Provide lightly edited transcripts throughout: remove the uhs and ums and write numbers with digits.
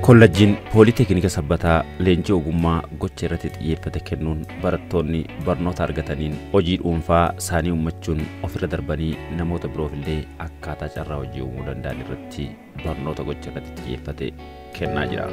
Kollejjiin Pooliteknika Sabbataa leenjii ogummaa gocha irratti xiyyeeffate kennuun barattoonni barnoota argataniin hojii dhuunfaa isaanii uummachuun ofirra darbanii namoota biroof illee akkaataa carraa hojii uumuu danda'an irratti barnoota gocha irratti xiyyeeffate kennaa jira.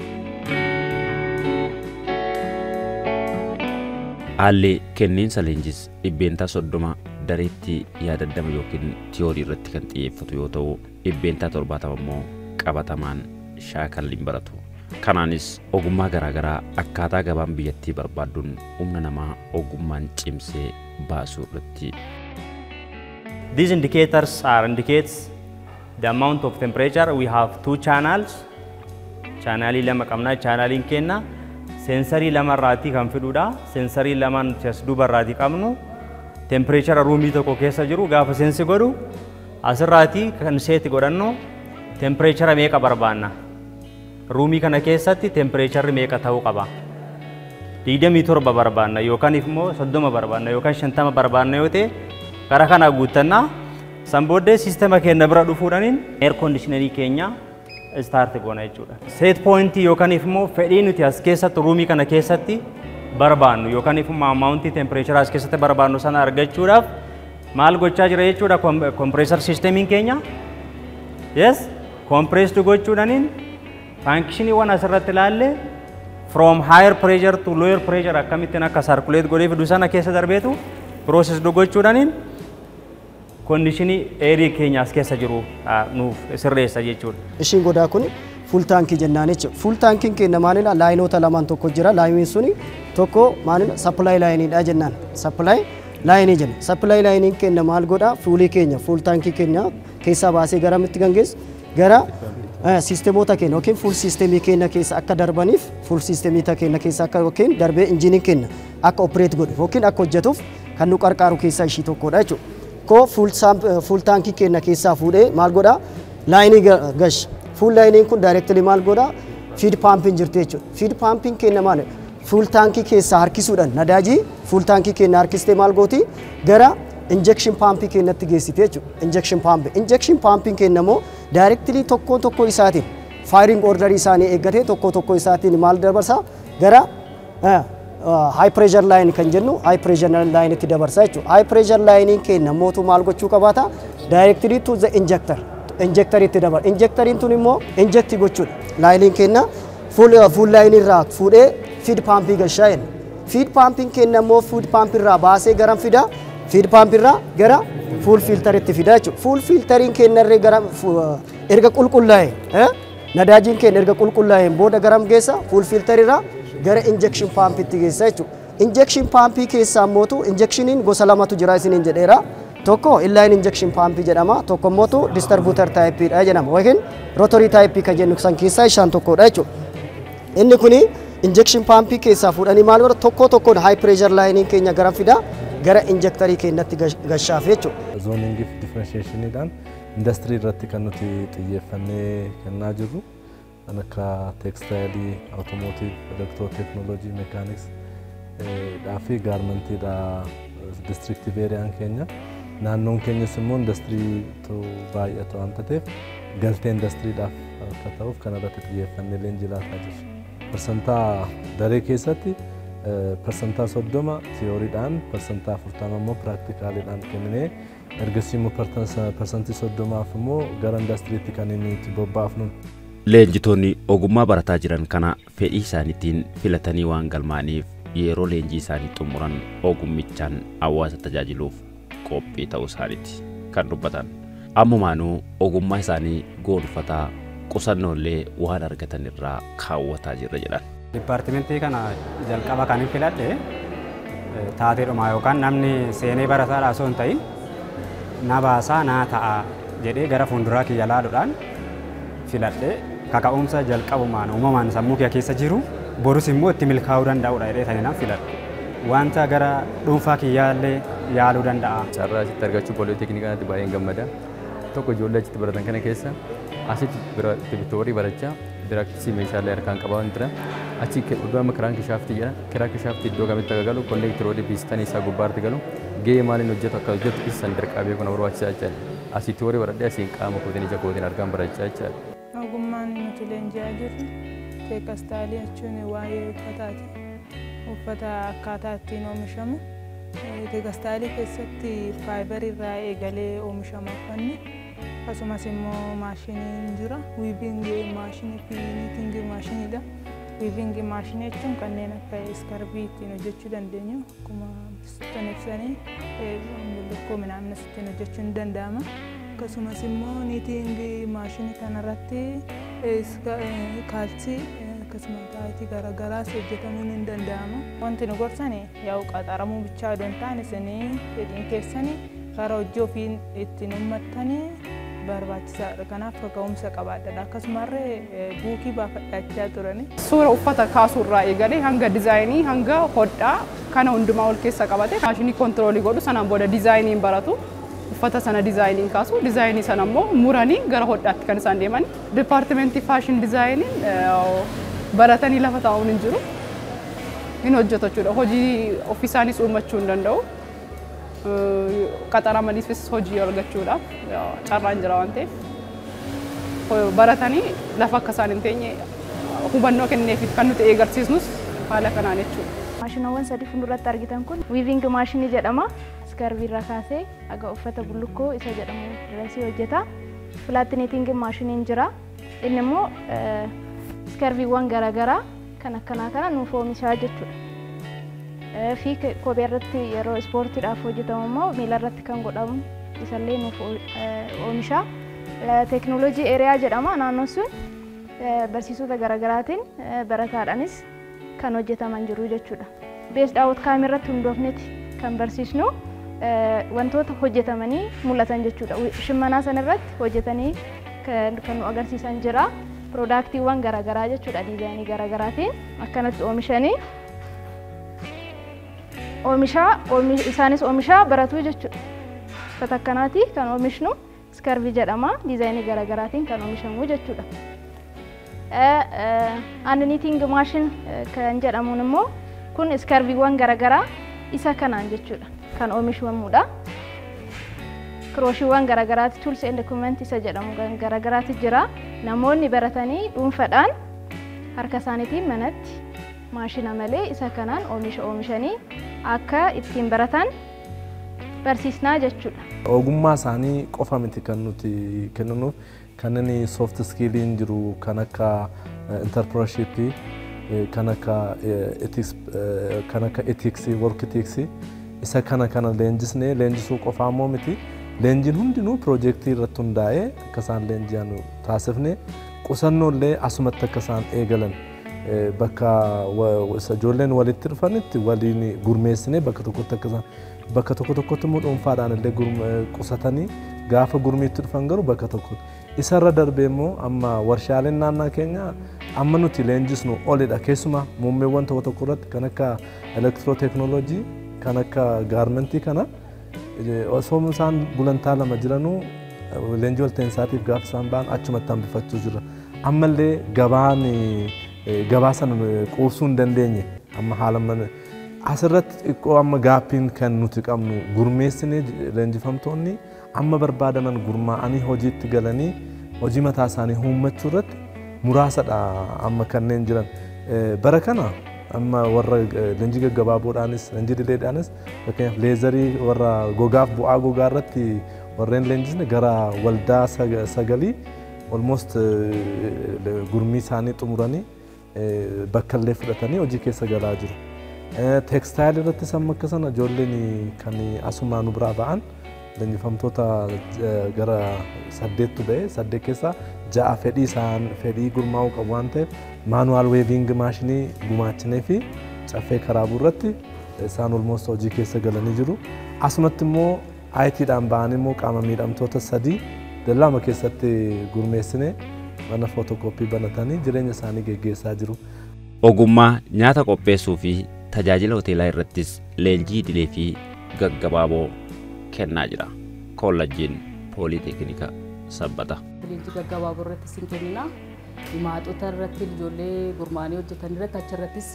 Haalli kenniinsa leenjis dhibbeentaa 30 dareetti yaadaddama yookiin tiyoorii irratti kan xiyyeeffatu yoo ta'u dhibbeentaa 70 immoo qabatamaan shaakalliin baratu. Kanaanis ogummaa garaagaraa akkaataa gabaan biyyattii barbaaduun humna namaa ogummaan cimsee baasuu irratti. These indicators indicates the amount of temperature. We have two channels. Channel lama qabna. Channelin kenna sensory lama irraati kan fidudha. Sensory lama as duuba irraati qabnu. Temperature roomii tokko keessa jiru gaafa sensi godhu asirraati kan seeti godhannu temperature meeqa barbaanna. Roomii kana keessatti temperature meeqa ta'uu qaba. 27 barbaanna yookaan immoo 30 barbaanna yookaan 50 barbaanna yoo ta'e gara kana guuttannaa san booddee siistema keenya bira dhufuudhaaniin air conditionerii keenya start goona jechuudha. Set point yookaan immoo fedhii nuti as keessatti roomii kana keessatti barbaannu yookaan immoo amount temperature as keessatti barbaannu sana argachuudhaaf maal gochaa jira jechuudha compressor systemiin keenya. Yes, compressed gochuudhaaniin function one asirratti ilaalle from higher pressure to lower pressure akkamittiin akka circulate godhee fidu sana keessa darbeetu process gochuudhaaniin conditionii air keenya as keessa jiru nuuf sirreessa jechuudha. Ishiin godaa kun full tank jennaan jechuudha. Full tank keenya maalidha? Laayinoota lamaan tokko jira. Laayiniin suni tokko maalidha? Supply line jennaan. Supply line jenna. Supply line keenya maal godha? Fuulii keenya full tank keenya keessaa baasee garamitti gangeessu gara sisteemota keenya yookiin full systemii keenya keessa akka darbaniif full systemii keenya keessa akka yookiin darbee injiniin keenya akka operate godhu yookiin akka hojjetuuf kan nu qarqaaru keessaa ishii tokkodha jechuudha. Ko full tank keenya keessaa fuudhee maal godha? Laayinii gash. Full laayiniin kun directly maal godha? Feed pumping jirti jechuudha. Feed pumping keenya maal? Full tank keessaa harkisuudhaan nadaajii full tank keenya harkistee maal gooti? Gara injection pump keenyatti geessite jechuudha. Injection pump keenya immoo directly tokko isaatiin firing order isaanii eeggatee tokko isaatiin maal dabarsa gara high pressure line kan jennu high pressure line itti dabarsa jechuudha. High pressure line keenya mootu maal gochuu qabaata? Directly to the injector itti dabar. Injectorin tun immoo inject gochuudha. Line keenya full line irraa fuudhee feed pump gashaa jenna. Feed pumping keenya immoo feed pump irraa baasee garam fida? Feed pump irraa gara full filter itti fida jechuudha. Full filterin keenya irree gara erga qulqullaa'e nadaajiin keenya erga qulqullaa'een booda garam geessa? Full filter irraa gara injection pump itti geessa jechuudha. Injection pump keessaa mootu injectioniin gosa lamatu jira isiniin jedheera. Tokko inline injection pump jedhama. Tokko mootu distributor type dha jedhama. Yookiin rotary type kan jennu san keessaa isaan tokkodha jechuudha. Inni kuni injection pump keessaa fuudhanii maal godha? Tokkoon high pressure line keenya garam fida? Gara injectorii keenyatti gashaaf jechuudha. Zoning differentiation industry irratti kan nuti xiyyeeffannee kennaa jirru kan akka textile, automotive, electro technology, mechanics fi garmentii district area keenya. Naannoon keenyas immoo industrii baay'atu waan ta'eef galtee industiriidhaaf akka ta'uuf kan irratti xiyyeeffannee leenjii laataa jirra. Persentaa daree keessatti persentaa 30 tiyooriidhaan persentaa 40 immoo piraktikaaliidhaan kenninee ergasii immoo persentii 30 immoo gara indastiriitti kan inni itti bobbaafnu. Leenjitoonni ogummaa barataa jiran kana fedhii isaaniitiin filatanii waan galmaaniif yeroo leenjii isaanii xumuran ogummichaan hawaasa tajaajiluuf qophii ta'uu isaaniiti kan dubbatan. Ammumaanuu ogummaa isaanii goonfataa qusannoolee waan argatan irraa kaawwataa jirra jedhan. Departimentii kana jalqaba kan filadhe taateedhuma yookaan namni seenee barataadhaa osoo hin ta'in na baasaa naa ta'a jedhee gara fuulduraa kiyya laaluudhaan filadhe kaka'umsa jalqabumaan uumamaan sammuu kiyya keessa jiru borus immoo itti milkaa'uu danda'uudha jedhee tani nan filadhe. Wanta gara dhuunfaa kiyyaallee yaaluu danda'a. Carraa asitti argachuu pooliteknikaa kanatti baay'een gammada. Tokko ijoollee achitti baratan kana keessa asitti tiyoorii barachaa diraaktisii meeshaalee harkaan qabaa jira. Achi iddoo kiraan kishaaftii jedha. Kiraan kishaaftii iddoo kamitti akka galu konneektiroodii piistanii isaa gubbaatti galu gahee maaliin hojjetu akka hojjetu isaan dirqaabee kun barbaachisaa jechaadha. Asii tiyoorii baradhee asiin qaama kootiin ija kootiin argaan barachaa jechaadha. Ogummaan nuti leenji'aa jirru teekastaalii jechuun waa'ee uffataati. Uffata akkaataa ittiin oomishamu. Teekastaalii keessatti faayibarii irraa eegalee oomishama uffanni. Akkasumas immoo maashiniin jira. Wiivingii maashinii fi niitingii maashiniidha. Wiivingii maashinii jechuun kanneen akka iskarbii ittiin hojjechuu dandeenyu. Akkuma bistoonni ibsanii lukkuu midhaanis ittiin hojjechuun ni danda'ama. Akkasumas immoo niitingii maashinii kanarratti kaalsii akkasumas taayitii garaagaraas hojjetamuun ni danda'ama. Wanti nu gorsan yaa'u qaxaramuu bichaa osoo hin taane isinii fedhiin keessanii karaa hojii ofiin ittiin uummattanii barbaachisaadha. Kanaaf ga'umsa qabaadha. Akkasumallee buukii baafadhaachaa turani. Suura uffata kaasuurraa eegalee hanga dizaayinii hanga hodhaa kana hundumaa ol keessa qabate maashinii kontiroolii godhu sanaan booda dizaayiniin baratu. Uffata sana dizaayiniin kaasu dizaayinii sana immoo muranii gara hodhaatti kan isaan deeman. Dipaartimentii faashin dizaayiniin baratanii lafa taa'uun hin jiru. Hin hojjetu jechuudha. Hojii ofii isaanis uummachuu hin danda'u. Qaxaramaniifis hojii argachuudhaaf carraan jira waan ta'eef baratanii lafa akka isaan hin teenye hubannoo kenneefiif kan nuti eegarsiisnus haala kanaan jechuudha. Maashinoowwan sadii fuulduratti argitan kun wiiving maashinii jedhama. Iskarbii irraa kaasee aga uffata bullukkoo isa jedhamu dirasii hojjeta. Filaatineeting maashiniin jira. Inni immoo iskarbiiwwan garaagaraa kan akkanaa kana nuuf oomishaa jechuudha. Fi kophee irratti yeroo ispoortiidhaaf hojjetamu immoo miila irratti kan godhamu isallee nuuf oomisha. Teekinooloojii eeriyaa jedhama. Naannoon sun barsiisota garaagaraatiin barataadhaanis kan hojjetaman jiru jechuudha. Beesd outcome irratti hundoofneeti kan barsiisnu wantoota hojjetamanii mul'atan jechuudha. Shimmanaa sana irratti hojjetanii kan nu agarsiisan jira. Piroodaaktiiwwan garaagaraa jechuudha. Diizaayinii garaagaraatiin akkanatti oomishanii isaanis oomishaa baratuu jechuudha. Uffata akkanaati kan oomishnu iskarbii jedhama. Diizaayinii garaagaraatiin kan oomishamu jechuudha. Niiting maashin kan jedhamuun immoo kun iskarbiiwwan garaagaraa isa kanaan jechuudha kan oomishamudha. Kirooshiiwwan garaagaraati tools and equipment isa jedhamu garaagaraati jira. Namoonni baratanii dhuunfaadhaan harka isaaniitiin manatti maashina malee isa kanaan oomishanii akka ittiin baratan barsiisnaa jechuudha. Ogummaa isaanii qofa miti kan nuti kennuuf kanneen soft skilliin jiru kan akka entrepreneurship kan akka ethics work ethics isa kana leenjisuu qofaa immoo miti. Leenjiin hundinuu piroojeektii irratti hundaa'ee akka isaan leenji'an taasifne qusannollee asumatti akka isaan eegalan bakka ijoolleen walitti dhufanitti waliin gurmeessine bakka tokkotti akka isaan bakka tokkotti immoo dhuunfaadhaan illee qusatanii gaafa gurmiitti dhufan garuu bakka tokkotti. Isarra darbee immoo amma warshaaleen naannoo keenya amma nuti leenjisnu olidha. Keessumaa muummeewwan tokko irratti kan akka elektirooteeknooloojii kan akka gaarmentii kana osoo isaan gulantaa lama jiranuu leenjii walta'insaatiif gaafa isaan ba'an achumatti hambifachuu jira. Ammallee gabaa sana quubsuu hin dandeenye amma haala asirratti xiqqoo amma gaappiin kan nuti qabnu gurmeessinee leenjifamtoonni amma barbaadaman gurmaa'anii hojiitti galanii hojii mataa isaanii uummachuu irratti muraasadha amma kanneen jiran. Bara kana amma warra leenjii gaggabaaboodhaanis leenjii dileedhaanis fakkeenyaaf leezarii warra gogaaf bu'aa gogaa irratti warreen leenjisne gara waldaa sagalii almost gurmii isaanii xumuranii bakka illee fudhatanii hojii keessa galaa jiru. Teekstaayil irratti samma akka sana ijoolleen kan asumaa nu biraa ba'an leenjifamtoota gara 8tu ba'e 8 keessaa 6 fedhii gurmaa'uu qabu waan ta'eef maanuwaal weeving maashinii gumaachinee fi caffee karaabuu irratti isaan almost hojii keessa galanii jiru. Asumatti immoo IT'dhaan ba'anii immoo qaama miidhamtoota 3 dallama keessatti gurmeessinee mana footokooppii banatanii jireenya isaanii geggeessaa jiru. Ogummaa nyaata qopheessuu fi tajaajila hoteelaa irrattis leenjii idilee fi gaggabaaboo kennaa jira. Koolleejiin Pooliiteeknikaa Sabbata. Leenjii gaggabaaboo irrattis ni kennina. Maaxota irratti ijoollee gurmaanii hojjetan irratti achirrattis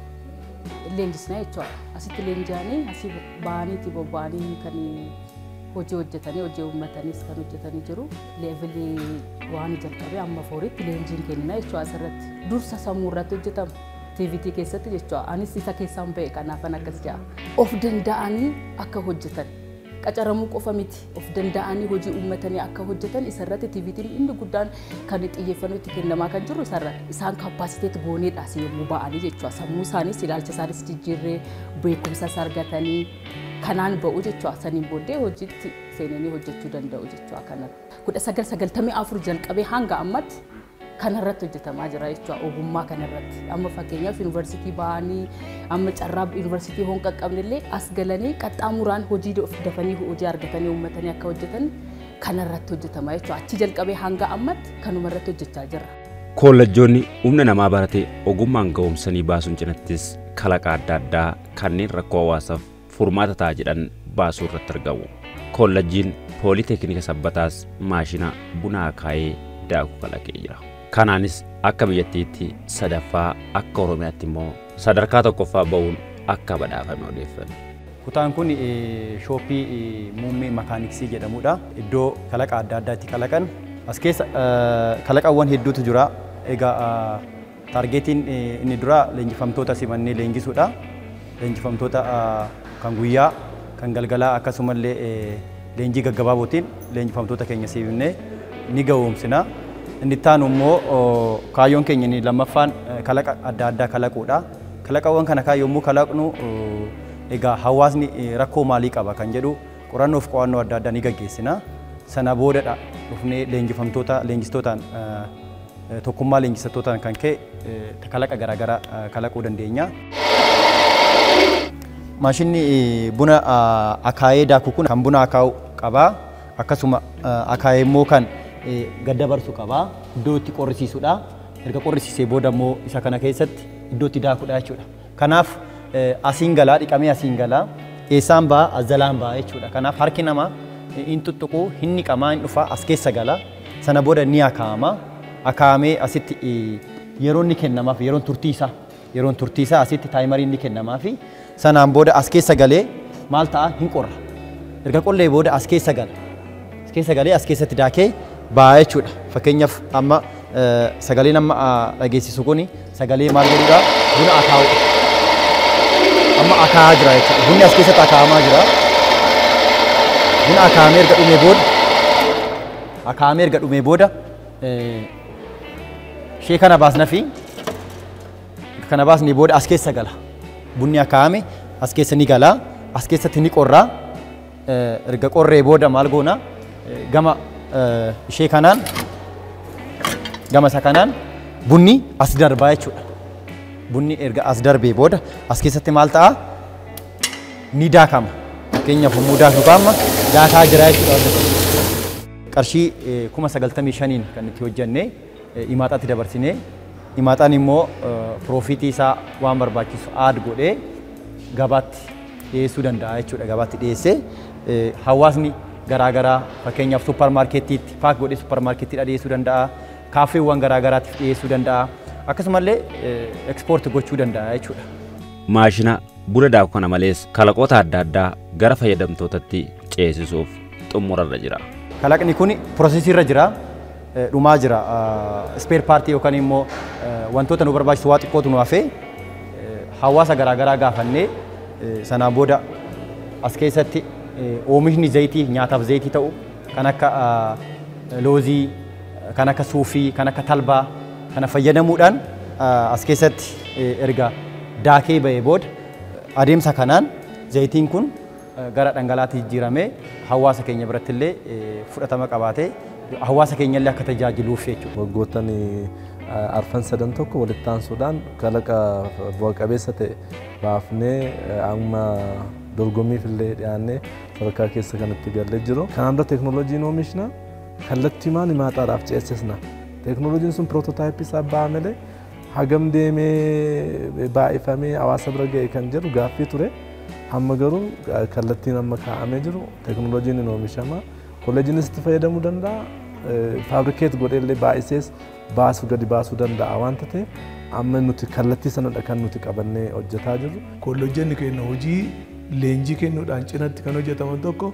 leenjisna jechuudha. Asitti leenji'anii asii ba'aniiti bobba'anii kan hojii hojjetanii hojii uummatanis kan hojjetanii jiru leevilii waan jalqabee amma fooritti leenjiin kennina jechuudha asirratti dursa sammuu irratti hojjetama TVT keessatti jechuudha anis isa keessaan ba'e kanaafan akkas jedha of danda'anii akka hojjetan qacaramuu qofa miti of danda'anii hojii uummatanii akka hojjetan isarratti TVT'n inni guddaan kan xiyyeeffannoo itti kennamaa kan jiru isarratti isaan kaappaasiteet gooneedhaas yommuu ba'anii jechuudha sammuu isaaniis ilaalcha isaaniis jijjiirree beekumsas argatanii kanaan ba'u jechuudha saniin booddee hojiitti seenanii hojjechuu danda'u jechuudha kanarratti 1994 jalqabee hanga ammatti kanarratti hojjetamaa jira jechuudha ogummaa kanarratti amma fakkeenyaaf yuunivarsiitii ba'anii amma carraa yuunivarsiitii hoon qaqqabnillee as galanii qaxxaamuraan hojii dafanii hojii argatanii uummatanii akka hojjetan kanarratti hojjetamaa jechuudha achi jalqabee hanga ammatti kanumarratti hojjechaa jira. Koolleejjoonni humna namaa baratee ogummaan ga'umsanii baasuun cinattis kalaqa adda addaa kanneen rakkoo hawaasaaf furmaata ta'a jedhan baasuu irratti argamu. Koolleejjiin Pooliteknika Sabbataas maashina buna akaayee daakuu kalaqee jira. Kanaanis akka biyyattiitti sadaffaa akka Oromiyaatti immoo sadarkaa tokkoffaa ba'uun akka badhaafame odeeffanne. Kutaan kun shooppii muummee makaaniksii jedhamudha. Iddoo kalaqa adda addaatti kalaqan. As keessa kalaqawwan hedduutu jira. Egaa taargeetiin inni dura leenjifamtoota simannee leenjisuudha. Leenjifamtoota kan guyyaa, kan galgalaa akkasumallee leenjii gaggabaabootiin leenjifamtoota keenya siifnee ni ga'oomsina. Inni ittaanu immoo kaayyoon keenya inni lammaffaan kalaqa adda addaa kalaquudha. Kalaqawwan kana yommuu kalaqnu egaa hawaasni rakkoo maalii qaba kan jedhu qorannoof qo'annoo adda addaa ni gaggeessina. Sana boodadha dhufnee leenjistootaan tokkummaa leenjistootaan kan ka'e kalaqa garaagaraa kalaquu dandeenya. Maashinni buna akaayee daakuu kun kan buna akaa'u qabaa akkasuma akaayee immoo kan gadda barsu qabaa iddoo itti qorrisiisudha. Erga qorrisiisee booda immoo isa kana keessatti iddoo itti daakudha jechuudha. Kanaaf asiin galaa dhiqamee asiin galaa eessaan ba'a as jalaan ba'a jechuudha. Kanaaf harki namaa hin tuttuqu hin niqamaa hin dhufa as keessa gala sana booda ni akaa'ama. Akaa'amee asitti yeroon ni kennamaaf yeroon turtii isaa asitti taayimariin ni kennamaafi sanaan booda as keessa galee maal ta'a hin qorra. Erga qorree booda as keessa gala. As keessa galee as keessatti daakee ba'a jechuudha. Fakkeenyaaf amma sagaleen amma dhageessisu kuni sagalee maal jedhudha buna akaa'udha. Amma akaa'aa jira jechuudha. Bunni as keessatti akaa'amaa jira. Buna akaa'amee erga dhumee booda shee kana baasna fi kana baasnee booda as keessa gala. Bunni akaa'ame as keessa ni gala. As keessatti ni qorra. Erga qorree booda maal goona gama ishee kanaan gama isa kanaan bunni as darbaa jechuudha. Bunni erga as darbee booda as keessatti maal ta'a ni daakama. Fakkeenyaaf yommuu daaknu amma daakaa jira jechuudha. Qarshii 95,000 kan itti hojjennee himaaxaatti dabarsinee himaaxaan immoo piroofitii isaa waan barbaachisu aad godhee gabaatti dhiyeessuu danda'a jechuudha. Gabaatti dhiyeessee hawaasni garaagaraa fakkeenyaaf supparmaarkeettiitti paak godhee supparmaarkeettiidha dhiyeessuu danda'a. Kaafeewwan garaagaraatiif dhiyeessuu danda'a. Akkasumallee ekspoorti gochuu danda'a jechuudha. Maashina buna daakuu kana malees kalaqoota adda addaa gara fayyadamtootatti ceesisuuf xumurarra jira. Kalaqni kun piroosesiirra jira. Dhumaa jira. Ispeer paartii yookaan immoo wantoota nu barbaachisu waa xiqqootu nu hafee hawaasa garaagaraa gaafannee sanaan booda as keessatti oomishni zayitii nyaataaf zayitii ta'u kan akka loozii, kan akka suufii, kan akka talbaa kana fayyadamuudhaan as keessatti erga daakee ba'ee booda adeemsa kanaan zayitiin kun gara dhangalaatti jijjiiramee hawaasa keenya biratti illee fudhatama qabaatee hawaasa keenya illee akka tajaajiluuf jechuudha. Waggoottan arfan sadan tokko walitti aansuudhaan kalaqa bu'a qabeessa ta'e baafnee amma dorgommiif illee dhiyaannee sadarkaa keessa kanatti galee jiru. Kanaan dura teeknooloojiin oomishna kallattiimaan himaaxaadhaaf ceesisna. Teeknooloojiin sun piroototaayipii isaa ba'amee hagam deemee baay'ifamee hawaasa bira ga'e kan jedhu gaaffii ture. Amma garuu kallattiin amma kaa'amee jiru teeknooloojiin ni oomishama. Kolleejiinis itti fayyadamuu danda'a. Faabrikeet godheellee baay'isees gadi baasuu danda'a waanta ta'eef amma nuti kallattii sanadha kan nuti qabannee hojjetaa jirru. Kolleejjonni keenya hojii leenjii kennuudhaan cinatti kan hojjetaman tokko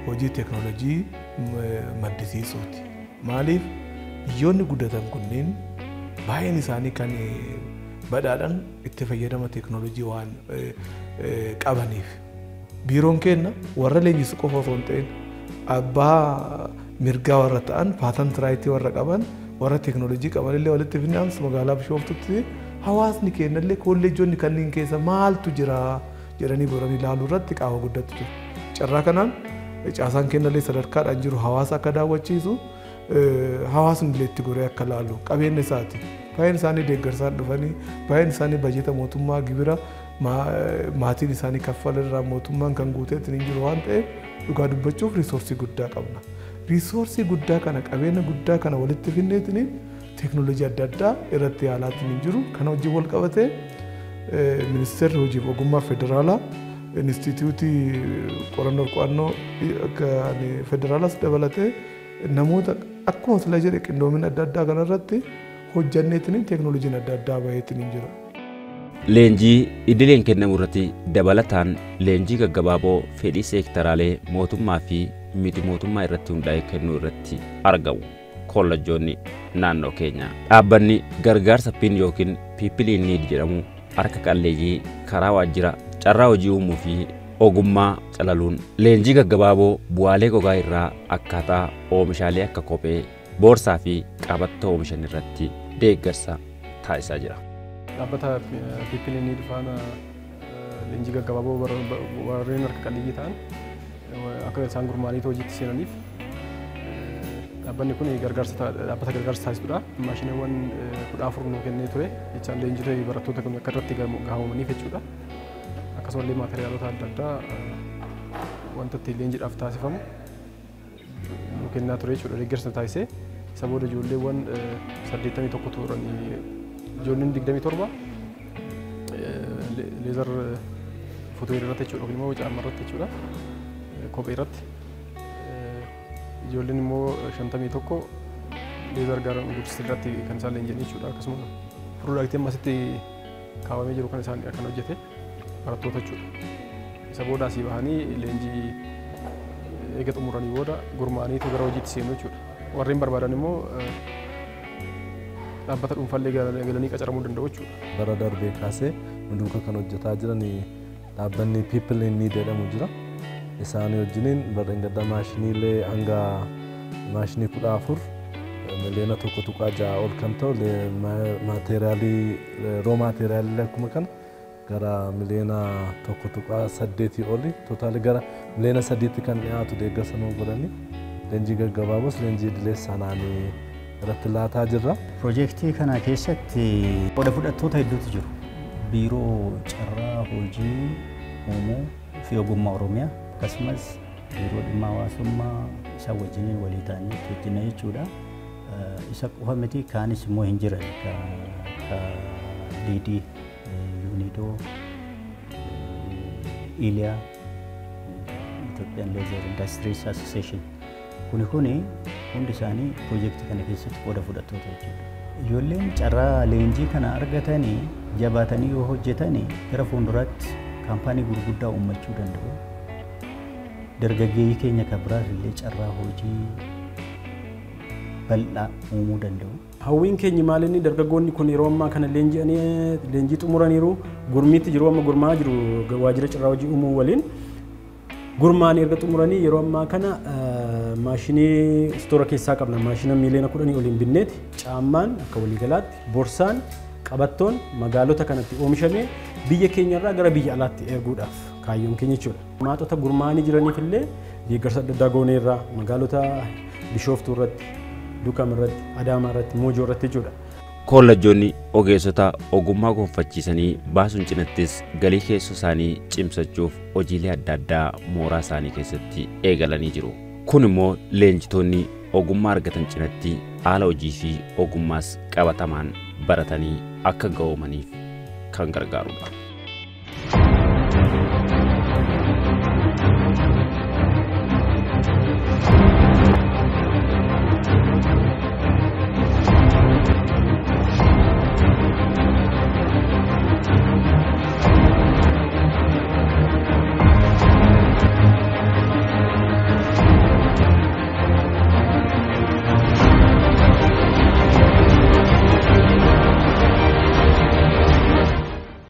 hojii teeknooloojii maddisiisuuti. Maaliif biyyoonni guddatan kunneen baay'een isaanii kan badhaadhaan itti fayyadama teeknooloojii waan qabaniif. Biiroon keenya warra leenjisu qofa osoo hin ta'in abbaa mirgaa warra ta'an paatant raayitii warra qaban warra teeknooloojii qaban illee walitti finnaansu magaalaa Bishooftutti hawaasni keenya illee kolleejjonni kanneen keessa maaltu jira jedhanii boranii ilaaluu irratti qaama guddatu jiru. Carraa kanaan caasaan keenya illee sadarkaadhaan jiru hawaasa akka daawwachiisu hawaasni illee itti goree akka ilaalu qabeenya isaati. Baay'een isaanii deeggarsaan dhufanii baay'een isaanii bajeeta mootummaa gibira maatiin isaanii kaffalirraa mootummaan kan guuteetiin hin jiru waan ta'eef dhugaa dubbachuuf riisoorsii guddaa qabna. Riisoorsii guddaa kana qabeenya guddaa kana walitti finneetiin teeknooloojii adda addaa irratti yaalaatiin hin jiru. Kana wajjin wal qabatee ministeerri hojiif ogummaa federaalaa Inistituutii qorannoo federaalaas dabalatee namoota akkuma sila jedhe qindoomina adda addaa kanarratti hojjanneetiin teeknooloojiin adda addaa baheetiin hin jira. Leenjii idileen kennamu irratti dabalataan leenjii gaggabaaboo fedhii seektaraalee mootummaa fi miti mootummaa irratti hundaa'e kennuu irratti argamu. Kolleejjonni naannoo keenya dhaabbanni gargaarsa PIN yookiin People in Need jedhamu harka qalleeyyii karaa waajjira carraa hojii uumuu fi ogummaa calaluun leenjii gaggabaaboo bu'aalee gogaa irraa akkaataa oomishaalee akka kophee, boorsaa fi qabattoo oomishan irratti deeggarsa taasisaa jira. Dhaabbata People in Need faana leenjii gaggabaaboo warreen harka qalleeyyii ta'an akka isaan gurmaa'anii hojiitti seenaniif dhaabbanni kun dhaabbata gargaarsa taasisudha. Maashiniiwwan 14 nuu kennee ture. Jechaan leenjitoonni barattoota kun akka irratti gahamaniif jechuudha. Akkasumallee maateriaalota adda addaa wanta itti leenjiidhaaf taasifamu nuu kennaa ture jechuudha. Deeggarsa taasisee isa booda ijoolleewwan 81 turan ijoolleen 27 leezar footoo irratti jechuudha yookiin immoo caammaa irratti jechuudha. Kophee irratti ijoolleen immoo 51 leezar gara guddistii irratti kan isaan leenjanii jechuudha. Akkasuma piroodaaktii ammasitti kaawwamee jiru kan isaan kan hojjete barattoota jechuudha. Isa booda asii bahanii leenjii eega xumuranii booda gurmaa'aniitu gara hojiitti seenu jechuudha. Warreen barbaadan immoo dhaabbata dhuunfaallee galanii qacaramuu danda'u jechuudha. Bara darbee kaasee hunduuka kan hojjetaa jiran dhaabbanni People in Need jedhamu jira. Isaanii wajjiniin bara gadda maashiniilee hanga maashinii 14 miliyoona 1.6 ol kan ta'u maateriyaalii roo maateriyaalii akkuma kana gara miliyoona 1.8 oli tootaalii gara miliyoona 3tti kan dhiyaatu deeggarsa nuu godhanii leenjii gaggabaaboos leenjii idilee sanaan irratti laataa jirra. Piroojeektii kana keessatti qooda fudhattoota hedduutu jiru. Biiroo carraa hojii uumuu fi ogummaa Oromiyaa akkasumas biiroo dhimma hawaasummaa isa wajjin walii ta'anii hojjenna jechuudha. Isa qofa miti kaanis immoo hin jiran ka Liidii, Yuunidoo, Iliyaa, Ethiopian Laser Industries Association. Kuni hundi isaanii piroojeektii kana keessatti qooda fudhattoota jechuudha. Ijoolleen carraa leenjii kana argatanii jabaatanii yoo hojjetanii gara fuulduraatti kaampaanii gurguddaa uummachuu danda'u. Dargaggeeyyii keenya kan biraas illee carraa hojii bal'aa uumuu danda'u. Hawwiin keenya maalinni dargaggoonni kun yeroo ammaa kana leenjii xumuraniiru gurmiitti jiru amma gurmaa'aa jiru waajjira carraa hojii uumuu waliin. Gurmaan erga xumuranii yeroo ammaa kana maashinii istoora keessaa qabna. Maashina miliyoona 10 oliin binneeti. Caammaan akka waliigalaatti boorsaan qabattoon magaalota kanatti oomishamee biyya keenyarraa gara biyya alaatti erguudhaaf kaayyoon keenya jechuudha. Maatota gurmaa'anii jiraniif illee deeggarsa adda addaa gooneerraa magaalota Bishooftuu irratti, Dukam irratti, Adaamaa irratti, Moojoo irratti jechuudha. Kolleejjonni ogeessota ogummaa gonfachiisanii baasuun cinattis galii keessoo isaanii cimsachuuf hojiilee adda addaa mooraa isaanii keessatti eegalanii jiru. Kun immoo leenjitoonni ogummaa argatan cinatti haala hojii fi ogummaas qabatamaan baratanii akka ga'oomaniif kan gargaarudha.